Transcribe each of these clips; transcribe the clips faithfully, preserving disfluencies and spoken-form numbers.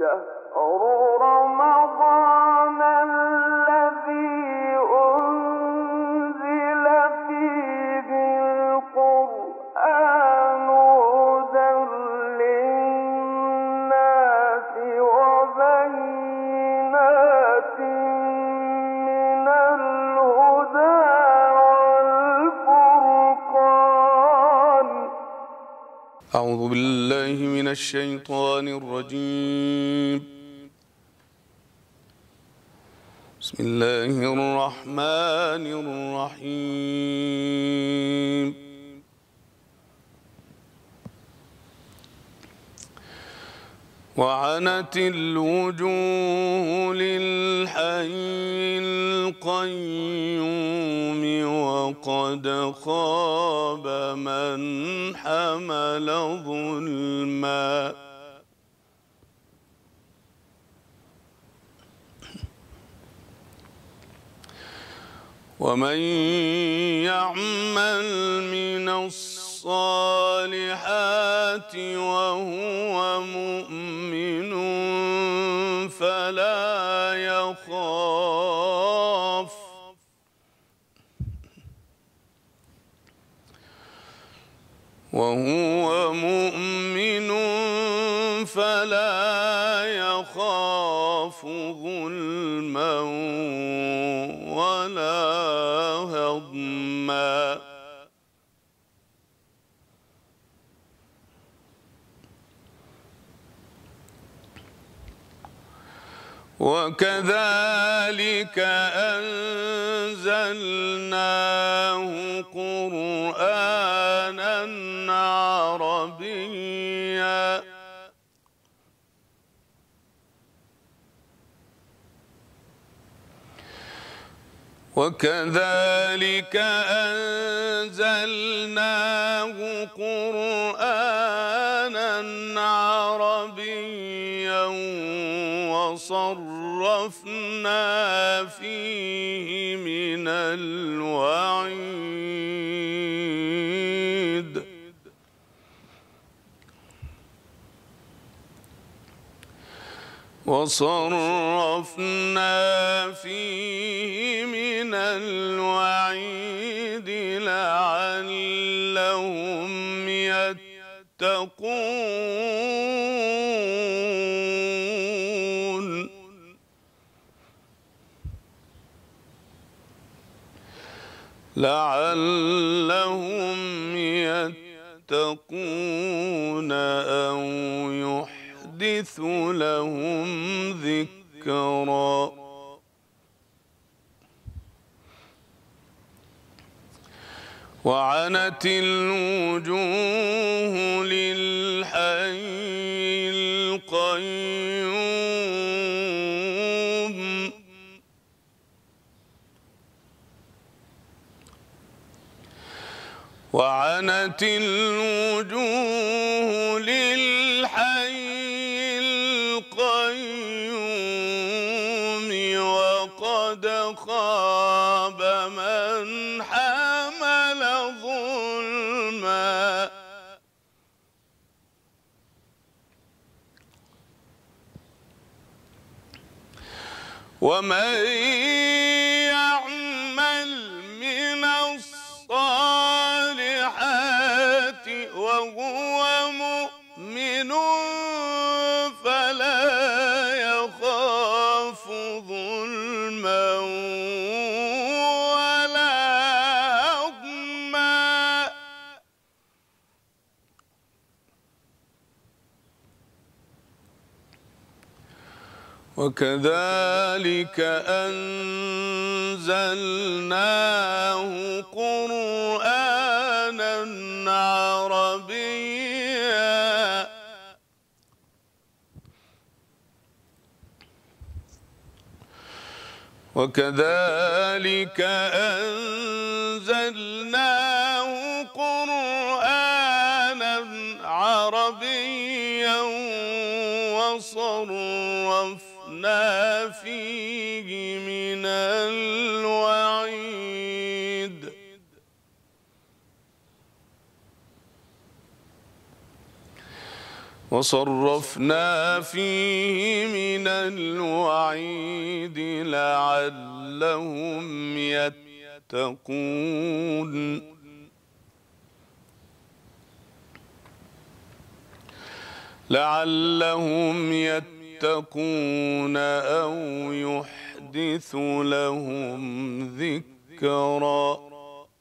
شهر رمضان الذي أنزل فيه القرآن هدى للناس وبينات من الهدى والفرقان. أعوذ بالله من الشيطان الرجيم. بسم الله الرحمن الرحيم. وعنت الوجوه للحي القيوم وقد خاب من حمل ظلما. ومن يعمل من الصالحات وهو مؤمن فلا يخاف وهو مؤمن فلا يخاف ظلما ولا هضما. وكذلك أنزلناه قرآنا عربيا وكذلك أنزلناه قرآنا عربيا وصرفنا فيه من الوعيد وصرفنا فيه من الوعيد لعلهم يتقون لعلهم يتقون أو يحدث لهم ذكرا. وعنت الوجوه للحي القيوم وعنت الوجوه للحي القيوم وقد خاب من حمل ظلما. ومن يعمل من الصالحات وهو مؤمن فلا يخاف ظلما ولا هضما. وكذلك أنزلناه قرآنا عربيا وكذلك أنزلناه قرآنا عربيا وصرفنا فيه من الوعيد وصرفنا فيه من الوعيد لعلهم يتقون لعلهم يتقون أو يحدث لهم ذكرا.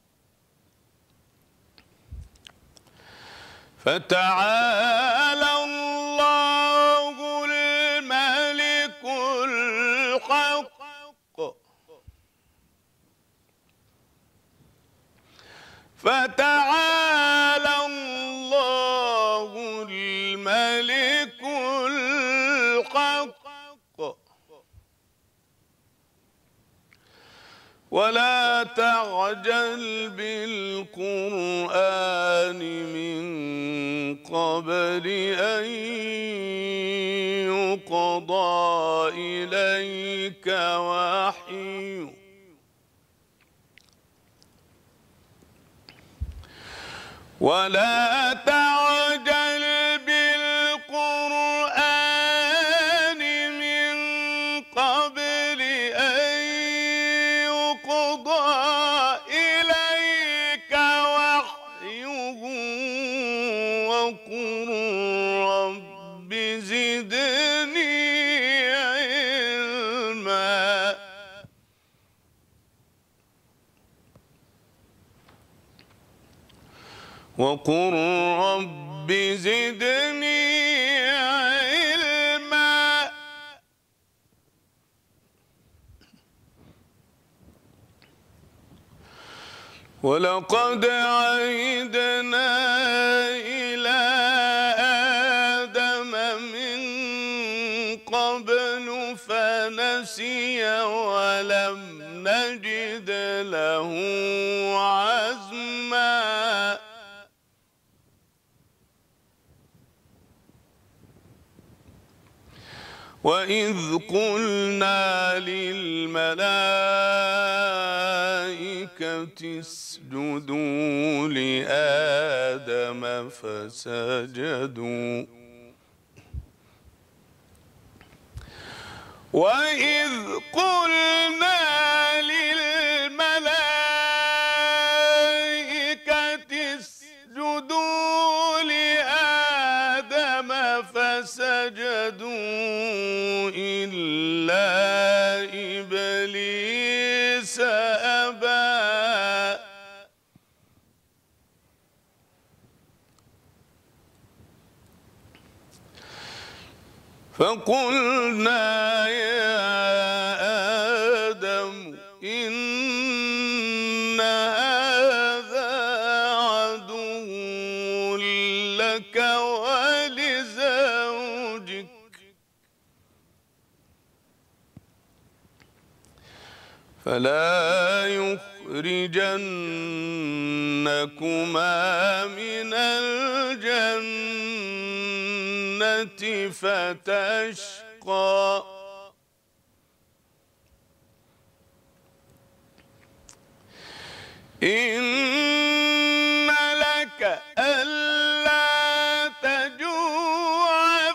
فتعالى الله الملك الحق فتعالى الله الملك الحق ولا تعجل بالقرآن من قبل أن يقضى إليك وحيه ولا تعجل بالقرآن من قبل أن يقضى إليك وحيه وقل رب زدني علما. وقل رب زدني علما. ولقد عهدنا إلى آدم من قبل فنسي ولم نجد له عزما. وإذ قلنا للملائكة اسجدوا لآدم فسجدوا وإذ قلنا للملائكة اسجدوا لآدم فسجدوا إلا إبليس أبى. فقلنا يا آدم إن هذا عدو لك ولزوجك فلا يخرجنكما من الجنة فتشقى. إن لك ألا تجوع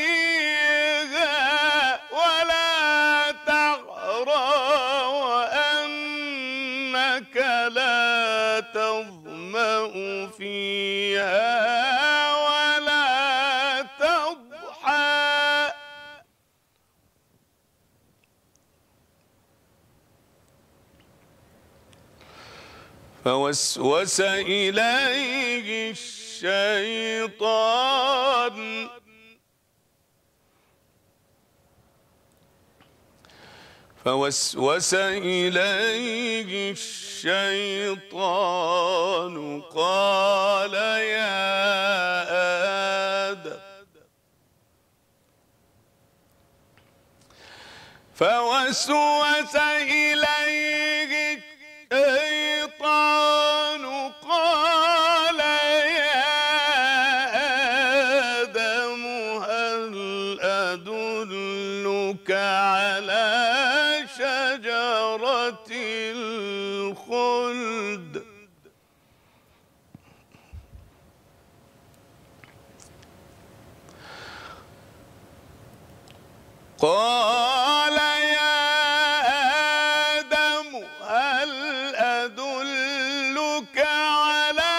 فيها ولا تعرى وأنك لا تظمأ فيها ولا تضحى. فوسوس إليه الشيطان فوسوس إليه الشيطان قال يا آدم فوسوس إليه الشيطان قال يا آدم هل أدلك على شجرة الخلد قال يا آدم هل أدلك على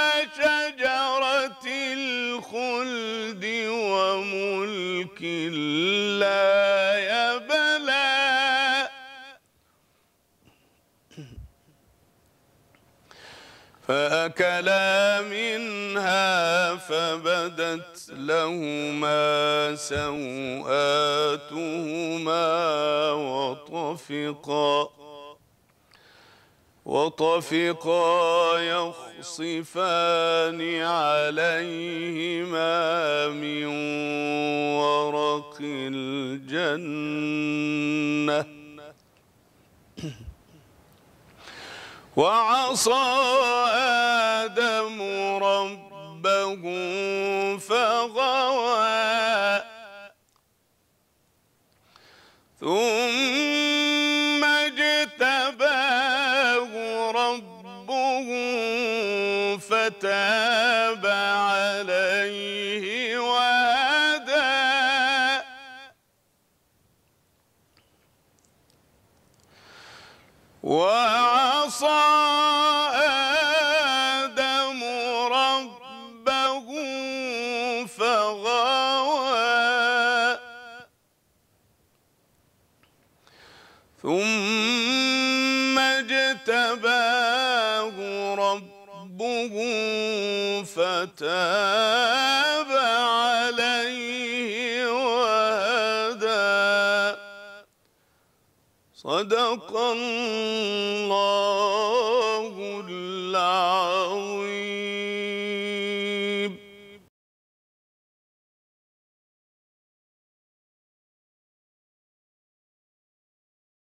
شجرة الخلد وملك لا يبلى فأكلا منها فبدت لهما سوآتهما وطفقا وطفقا يخصفان عليهما من ورق الجنة وعصى آدم ربه فغوى ثم اجتباه ربه فتاب عليه وهدى وعصى آدم ربه فغوى ثم اجتباه ربه فتاب عليه وهدى صدق الله العظيم.